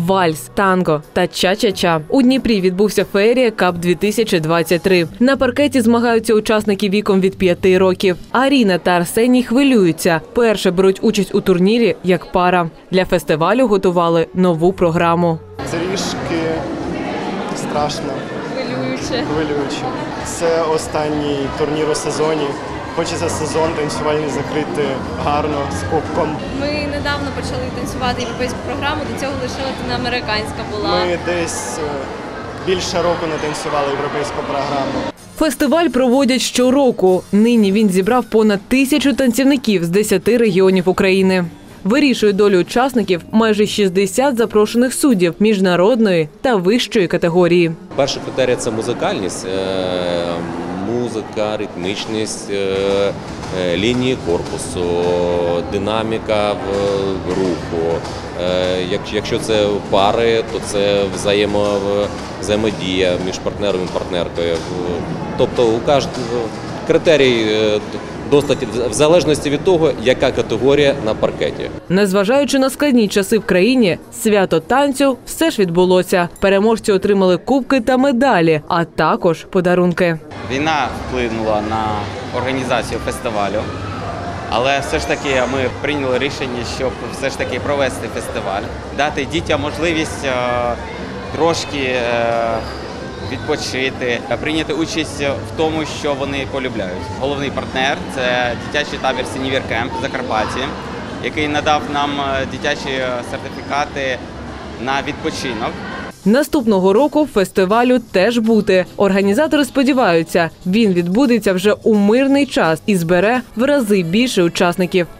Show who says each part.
Speaker 1: вальс, танго та ча-ча-ча. У Дніпрі відбувся феєрія Кап-2023. На паркеті змагаються учасники віком від 5 років. Аріна та Арсеній хвилюються. Перше беруть участь у турнірі як пара. Для фестивалю готували нову програму.
Speaker 2: Трішки страшно. Хвилююче. Це останній турнір у сезоні. Хочеться сезон танцювальний закрити гарно, з кубком.
Speaker 3: Ми недавно почали танцювати європейську програму, до цього лише латиноамериканська була.
Speaker 2: Ми десь більше року не танцювали європейську програму.
Speaker 1: Фестиваль проводять щороку. Нині він зібрав понад 1000 танцівників з 10 регіонів України. Вирішує долю учасників майже 60 запрошених суддів міжнародної та вищої категорії.
Speaker 4: Перший критерій – це музикальність. Музика, ритмічність, лінії корпусу, динаміка в руху. Якщо це пари, то це взаємодія між партнером і партнеркою. Тобто у кожного критерій досить в залежності від того, яка категорія на паркеті.
Speaker 1: Незважаючи на складні часи в країні, свято танцю все ж відбулося. Переможці отримали кубки та медалі, а також подарунки.
Speaker 5: Війна вплинула на організацію фестивалю, але все ж таки ми прийняли рішення, щоб все ж таки провести фестиваль, дати дітям можливість трошки відпочити, прийняти участь в тому, що вони полюбляють. Головний партнер – це дитячий табір «Сінівір Кемп» в Закарпатті, який надав нам дитячі сертифікати на відпочинок.
Speaker 1: Наступного року фестивалю теж бути. Організатори сподіваються, він відбудеться вже у мирний час і збере в рази більше учасників.